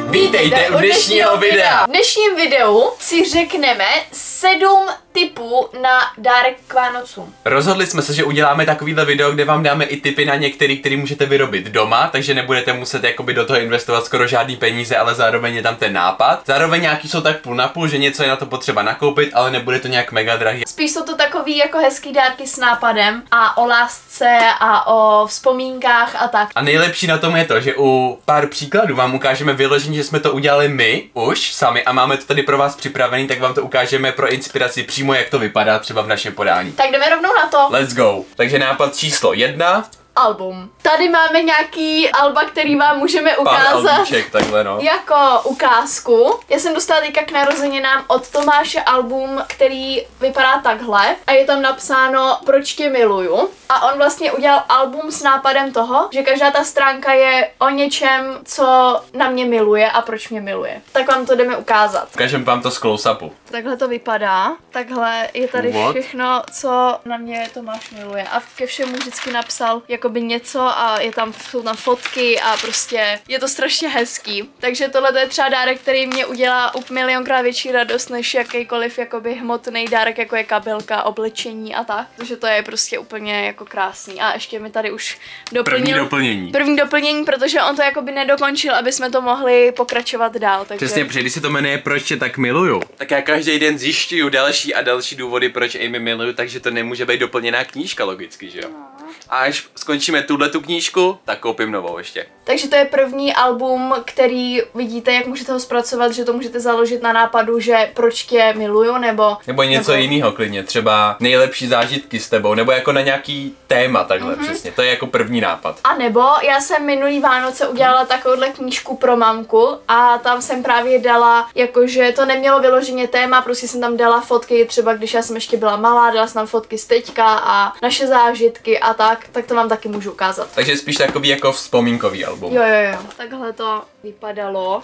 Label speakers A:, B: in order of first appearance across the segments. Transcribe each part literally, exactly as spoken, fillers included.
A: Vítejte u dnešního videa.
B: V dnešním videu si řekneme sedm tipů na dárek k Vánocům.
A: Rozhodli jsme se, že uděláme takovýhle video, kde vám dáme i tipy na některý, který můžete vyrobit doma, takže nebudete muset jakoby do toho investovat skoro žádný peníze, ale zároveň je tam ten nápad. Zároveň nějaký jsou tak půl na půl, že něco je na to potřeba nakoupit, ale nebude to nějak mega drahý.
B: Spíš jsou to takový jako hezký dárky s nápadem a o lásce a o vzpomínkách a tak.
A: A nejlepší na tom je to, že u pár příkladů vám ukážeme vyložení, že jsme to udělali my už sami a máme to tady pro vás připravený, tak vám to ukážeme pro inspiraci přímo, jak to vypadá třeba v našem podání.
B: Tak jdeme rovnou na to.
A: Let's go. Takže nápad číslo jedna.
B: Album. Tady máme nějaký alba, který vám můžeme ukázat.
A: Pár albíček, takhle no.
B: Jako ukázku. Já jsem dostala teďka k narozeninám od Tomáše album, který vypadá takhle a je tam napsáno Proč tě miluju. A on vlastně udělal album s nápadem toho, že každá ta stránka je o něčem, co na mě miluje a proč mě miluje. Tak vám to jdeme ukázat.
A: Ukážeme vám to z close-upu.
B: Takhle to vypadá. Takhle je tady
A: What?
B: všechno, co na mě Tomáš miluje. A ke všemu vždycky napsal jakoby něco a je tam, jsou tam fotky a prostě je to strašně hezký. Takže tohle je třeba dárek, který mě udělá milionkrát větší radost než jakýkoliv jakoby hmotný dárek, jako je kabelka, oblečení a tak. Takže to je prostě úplně jako krásný. A ještě mi tady už doplnil
A: První doplnění.
B: První doplnění, protože on to jakoby nedokončil, aby jsme to mohli pokračovat dál. Takže...
A: Přesně, protože když se to jmenuje Proč tě tak miluju, tak já každý den zjišťuju další a další důvody, proč Amy miluju, takže to nemůže být doplněná knížka logicky, že jo? No. A až skončíme tuhle tu knížku, tak koupím novou ještě.
B: Takže to je první album, který vidíte, jak můžete ho zpracovat, že to můžete založit na nápadu, že proč tě miluju, nebo...
A: Nebo něco nebo... jiného klidně, třeba nejlepší zážitky s tebou, nebo jako na nějaký téma takhle mm-hmm. přesně, to je jako první nápad.
B: A nebo já jsem minulý Vánoce udělala takovouhle knížku pro mamku a tam jsem právě dala, jakože to nemělo vyloženě téma, prostě jsem tam dala fotky, třeba když já jsem ještě byla malá, dala jsem tam fotky z teďka a naše zážitky a tak, tak to vám taky můžu ukázat.
A: Takže spíš takový jako vzpomínkový album.
B: Jo, jo, jo. Takhle to vypadalo.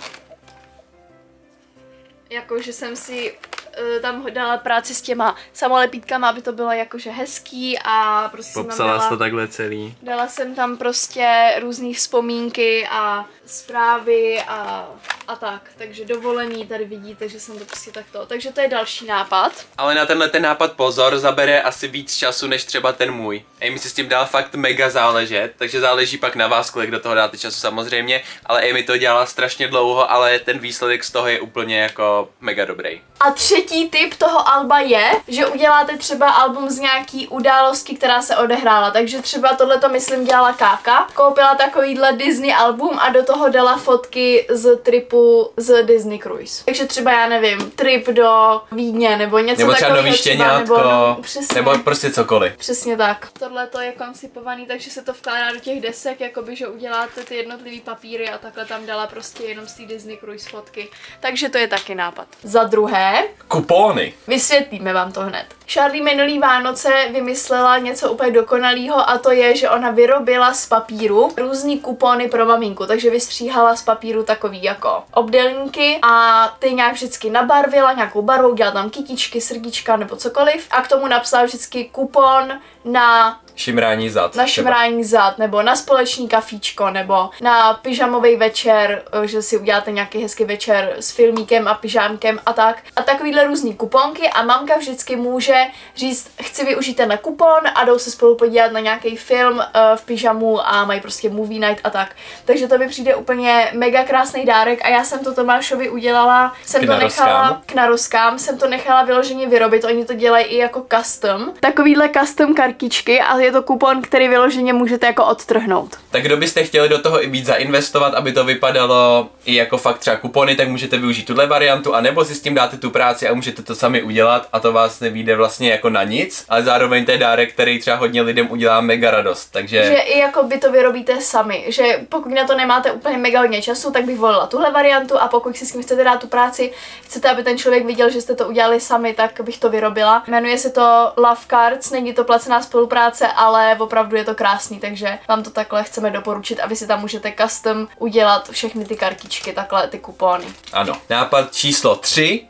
B: Jakože jsem si uh, tam dala práci s těma samolepítkama, aby to bylo jakože hezký a prostě
A: Popsala
B: jsem tam dala,
A: to takhle celý.
B: Dala jsem tam prostě různý vzpomínky a zprávy a, a tak. Takže dovolený tady vidíte, že jsem to prostě takto. Takže to je další nápad. Ale na tenhle ten nápad pozor, zabere asi víc času než třeba ten můj. Amy si s tím dala fakt mega záležet, takže záleží pak na vás, kolik do toho dáte času samozřejmě, ale Amy to dělala strašně dlouho, ale ten výsledek z toho je úplně jako mega dobrý. A třetí tip toho alba je, že uděláte třeba album z nějaký události, která se odehrála. Takže třeba tohleto myslím dělala Káka. Koupila takovýhle Disney album a do toho dala fotky z tripu z Disney Cruise. Takže třeba já nevím, trip do Vídně nebo něco
A: nebo třeba
B: takového.
A: Nový Štěňátko, nebo, no, nebo prostě cokoliv.
B: Přesně tak. Tohle to je koncipovaný, takže se to vkládá do těch desek, jakoby, že uděláte ty jednotlivý papíry a takhle tam dala prostě jenom z té Disney Cruise fotky. Takže to je taky nápad. Za druhé,
A: kupóny.
B: Vysvětlíme vám to hned. Charlie minulý Vánoce vymyslela něco úplně dokonalého a to je, že ona vyrobila z papíru různý kupóny pro maminku, takže vystříhala z papíru takový jako obdélníky a ty nějak vždycky nabarvila nějakou barvou, dělala tam kytičky, srdíčka nebo cokoliv a k tomu napsala vždycky kupon na
A: šimrání zad.
B: Na šimrání zad, nebo na společný kafíčko, nebo na pyžamový večer, že si uděláte nějaký hezký večer s filmíkem a pyžámkem a tak. A takovýhle různý kuponky a mamka vždycky může říct, chci využít tenhle kupon a jdou se spolu podívat na nějaký film uh, v pyžamu a mají prostě movie night a tak. Takže to mi přijde úplně mega krásný dárek a já jsem to Tomášovi udělala, jsem
A: k
B: to nechala k narozkám, jsem to nechala vyloženě vyrobit, oni to dělají i jako custom. Takovýhle custom kartičky a je to kupon, který vyloženě můžete jako odtrhnout.
A: Tak kdo byste chtěli do toho i víc zainvestovat, aby to vypadalo i jako fakt třeba kupony, tak můžete využít tuhle variantu, anebo si s tím dáte tu práci a můžete to sami udělat a to vás nevyjde vlastně jako na nic, ale zároveň to je dárek, který třeba hodně lidem udělá mega radost, takže...
B: Že i jako by to vyrobíte sami, že pokud na to nemáte úplně mega hodně času, tak bych volila tuhle variantu a pokud si s tím chcete dát tu práci, chcete, aby ten člověk viděl, že jste to udělali sami, tak bych to vyrobila. Jmenuje se to Love Cards, není to placená spolupráce, ale opravdu je to krásný, takže vám to takhle chceme doporučit a vy si tam můžete custom udělat všechny ty kartičky, takhle ty kupóny.
A: Ano. Nápad číslo tři.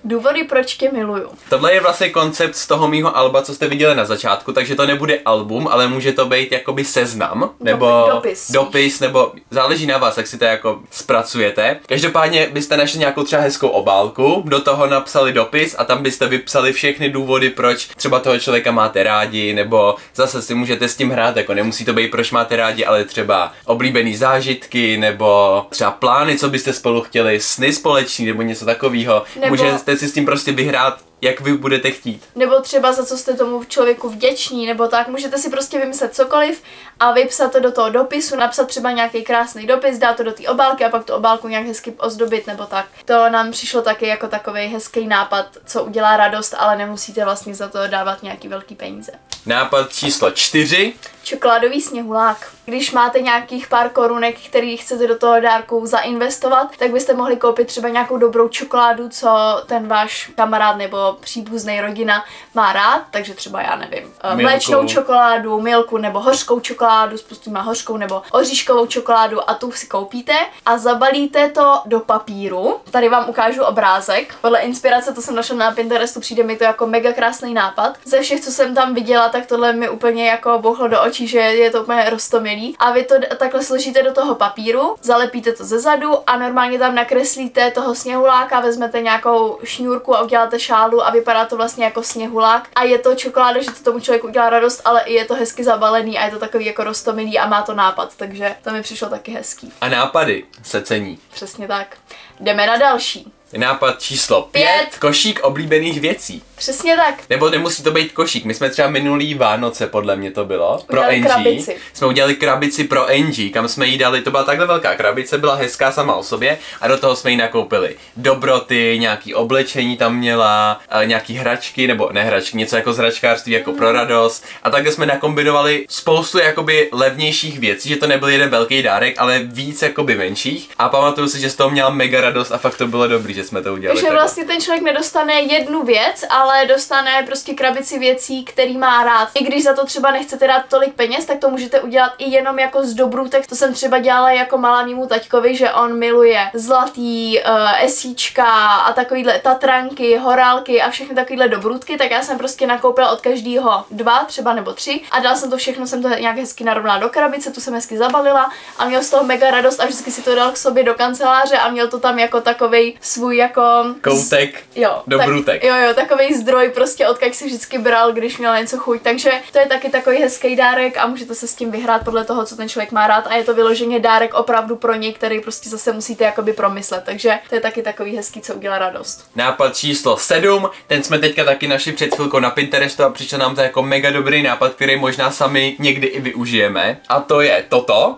B: Důvody, proč tě miluju.
A: Tohle je vlastně koncept z toho mýho alba, co jste viděli na začátku, takže to nebude album, ale může to být jakoby seznam, nebo
B: dopis.
A: dopis, nebo záleží na vás, jak si to jako zpracujete. Každopádně byste našli nějakou třeba hezkou obálku, do toho napsali dopis a tam byste vypsali všechny důvody, proč třeba toho člověka máte rádi, nebo zase si můžete s tím hrát, jako nemusí to být proč máte rádi, ale třeba oblíbený zážitky, nebo třeba plány, co byste spolu chtěli, sny společný, nebo něco takového.
B: Nebo...
A: Můžete si s tím prostě vyhrát, jak vy budete chtít.
B: Nebo třeba za co jste tomu člověku vděční, nebo tak. Můžete si prostě vymyslet cokoliv a vypsat to do toho dopisu, napsat třeba nějaký krásný dopis, dát to do té obálky a pak tu obálku nějak hezky ozdobit nebo tak. To nám přišlo taky jako takový hezký nápad, co udělá radost, ale nemusíte vlastně za to dávat nějaký velký peníze.
A: Nápad číslo čtyři.
B: Čokoládový sněhulák. Když máte nějakých pár korunek, který chcete do toho dárku zainvestovat, tak byste mohli koupit třeba nějakou dobrou čokoládu, co ten váš kamarád nebo příbuzný rodina má rád, takže třeba já nevím, milku. Mléčnou čokoládu, milku nebo hořkou čokoládu, spoustu má hořkou nebo oříškovou čokoládu a tu si koupíte a zabalíte to do papíru. Tady vám ukážu obrázek. Podle inspirace, to jsem našla na Pinterestu, přijde mi to jako mega krásný nápad. Ze všech, co jsem tam viděla, tak tohle mi úplně jako bouchlo do očí, že je to úplně roztomilý. A vy to takhle složíte do toho papíru, zalepíte to ze zadu a normálně tam nakreslíte toho sněhuláka, vezmete nějakou šňůrku a uděláte šálu a vypadá to vlastně jako sněhulák. A je to čokoláda, že to tomu člověku udělá radost, ale i je to hezky zabalený a je to takový jako roztomilý a má to nápad, takže to mi přišlo taky hezký.
A: A nápady se cení.
B: Přesně tak. Jdeme na další.
A: Nápad číslo pět. pět. Košík oblíbených věcí.
B: Přesně tak.
A: Nebo nemusí to být košík. My jsme třeba minulý Vánoce, podle mě to bylo, pro
B: udělali
A: Angie.
B: Krabici.
A: Jsme udělali krabici pro Angie, kam jsme jí dali, to byla takhle velká krabice, byla hezká sama o sobě a do toho jsme jí nakoupili dobroty, nějaký oblečení tam měla, nějaký hračky, nebo ne hračky, něco jako z hračkářství, jako mm. pro radost. A takhle jsme nakombinovali spoustu jakoby levnějších věcí, že to nebyl jeden velký dárek, ale víc jakoby menších. A pamatuju si, že z toho měla mega radost a fakt to bylo dobrý, že jsme to udělali.
B: Takže vlastně ten člověk nedostane jednu věc, ale dostane prostě krabici věcí, který má rád. I když za to třeba nechcete dát tolik peněz, tak to můžete udělat i jenom jako z dobrůtek. To jsem třeba dělala jako malá mému taťkovi, že on miluje zlatý, uh, esíčka a takovýhle tatranky, horálky a všechny takovýhle dobrůtky, tak já jsem prostě nakoupila od každého dva, třeba nebo tři a dala jsem to všechno, jsem to nějak hezky narovnala do krabice, tu jsem hezky zabalila a měl z toho mega radost a vždycky si to dal k sobě do kanceláře a měl to tam jako takovej svůj jako
A: koutek
B: jo,
A: dobrůtek.
B: Tak, jo, jo, takovej zdroj prostě, odkud si vždycky bral, když měl něco chuť. Takže to je taky takový hezký dárek a můžete se s tím vyhrát podle toho, co ten člověk má rád a je to vyloženě dárek opravdu pro něj, který prostě zase musíte jakoby promyslet. Takže to je taky takový hezký, co udělá radost.
A: Nápad číslo sedm, ten jsme teďka taky našli před chvilkou na Pinterestu a přišel nám to jako mega dobrý nápad, který možná sami někdy i využijeme. A to je toto.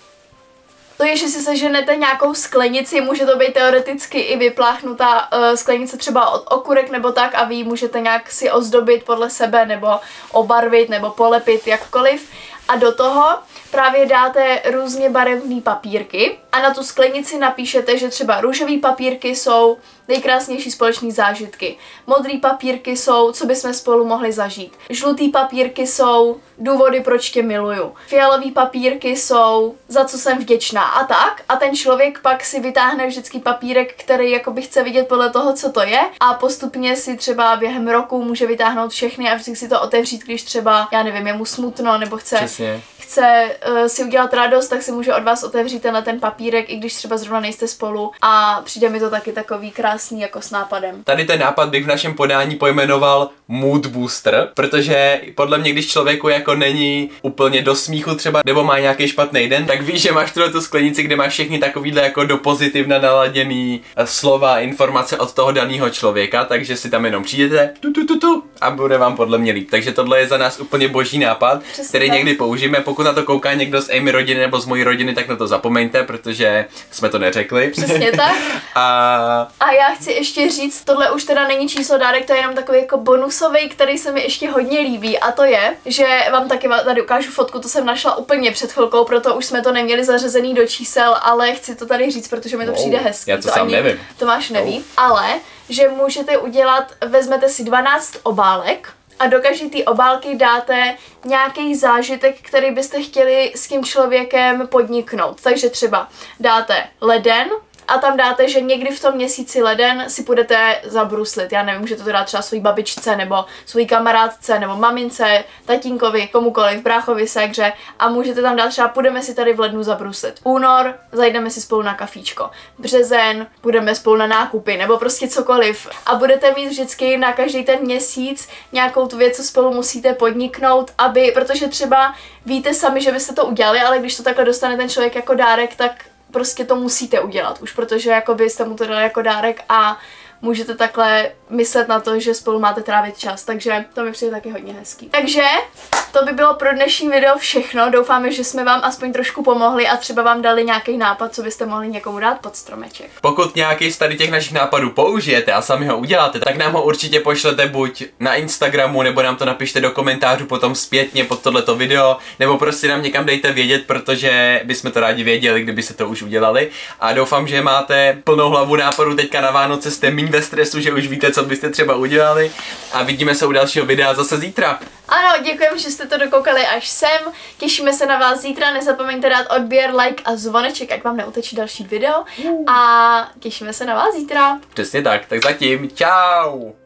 B: To je, že si seženete nějakou sklenici, může to být teoreticky i vypláchnutá uh, sklenice třeba od okurek nebo tak a vy ji můžete nějak si ozdobit podle sebe nebo obarvit nebo polepit jakkoliv. A do toho právě dáte různě barevné papírky a na tu sklenici napíšete, že třeba růžové papírky jsou nejkrásnější společné zážitky. Modrý papírky jsou, co bychom spolu mohli zažít. Žlutý papírky jsou důvody, proč tě miluju. Fialový papírky jsou, za co jsem vděčná a tak. A ten člověk pak si vytáhne vždycky papírek, který jakoby chce vidět podle toho, co to je. A postupně si třeba během roku může vytáhnout všechny a vždycky si to otevřít, když třeba, já nevím, je mu smutno nebo chce, chce uh, si udělat radost, tak si může od vás otevřít tenhle ten papírek, i když třeba zrovna nejste spolu. A přijde mi to taky takový krásný jako s nápadem.
A: Tady ten nápad bych v našem podání pojmenoval mood booster, protože podle mě, když člověku jako není úplně do smíchu třeba, nebo má nějaký špatný den, tak víš, že máš tuhle tu sklenici, kde máš všechny takovýhle jako do pozitivna naladěný slova, informace od toho daného člověka, takže si tam jenom přijdete tu, tu, tu, tu, a bude vám podle mě líp. Takže tohle je za nás úplně boží nápad, přesně který tak někdy použijeme. Pokud na to kouká někdo z Amy rodiny nebo z mojí rodiny, tak na to zapomeňte, protože jsme to neřekli.
B: Přesně tak.
A: a...
B: a já chci ještě říct, tohle už teda není číslo dárek, to je jenom takový jako bonusový, který se mi ještě hodně líbí, a to je, že vám taky tady ukážu fotku, to jsem našla úplně před chvilkou, proto už jsme to neměli zařazený do čísel, ale chci to tady říct, protože mi to
A: wow,
B: přijde hezky.
A: Já to,
B: to
A: sám
B: ani
A: nevím.
B: Tomáš neví, wow. Ale že můžete udělat, vezmete si dvanáct obálek a do každé té obálky dáte nějaký zážitek, který byste chtěli s tím člověkem podniknout. Takže třeba dáte leden a tam dáte, že někdy v tom měsíci leden si půjdete zabruslit. Já nevím, můžete to dát třeba svojí babičce, nebo svojí kamarádce, nebo mamince, tatínkovi, komukoliv, bráchovi, ségře a můžete tam dát třeba půjdeme si tady v lednu zabruslit. Únor, zajdeme si spolu na kafíčko. Březen, půjdeme spolu na nákupy, nebo prostě cokoliv. A budete mít vždycky na každý ten měsíc nějakou tu věc, co spolu musíte podniknout, aby, protože třeba víte sami, že byste to udělali, ale když to takhle dostane ten člověk jako dárek, tak prostě to musíte udělat už, protože jako byste mu to dali jako dárek a můžete takhle myslet na to, že spolu máte trávit čas, takže to mi přijde taky hodně hezký. Takže to by bylo pro dnešní video všechno, doufáme, že jsme vám aspoň trošku pomohli a třeba vám dali nějaký nápad, co byste mohli někomu dát pod stromeček.
A: Pokud nějaký z tady těch našich nápadů použijete a sami ho uděláte, tak nám ho určitě pošlete buď na Instagramu, nebo nám to napište do komentářů potom zpětně pod tohleto video, nebo prostě nám někam dejte vědět, protože bychom to rádi věděli, kdyby se to už udělali. A doufám, že máte plnou hlavu nápadů teďka na Vánoce, jste míň ve stresu, že už víte, co byste třeba udělali. A vidíme se u dalšího videa zase zítra.
B: Ano, děkujeme, že jste to dokoukali až sem. Těšíme se na vás zítra, nezapomeňte dát odběr, like a zvoneček, ať vám neutečí další video. A těšíme se na vás zítra.
A: Přesně tak, tak zatím, čau!